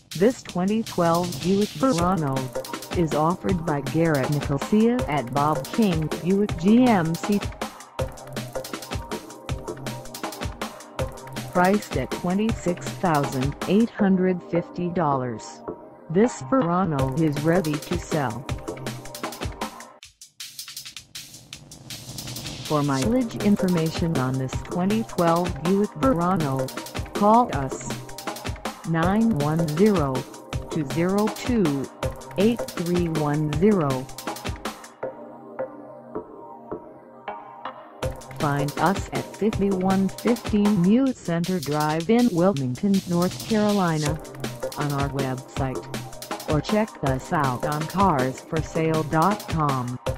This 2012 Buick Verano is offered by Garrett Nicosia at Bob King Buick GMC. Priced at $26,850, this Verano is ready to sell. For mileage information on this 2012 Buick Verano, call us 910-202-8310. Find us at 5115 Muse Center Drive in Wilmington, North Carolina, on our website, or check us out on carsforsale.com.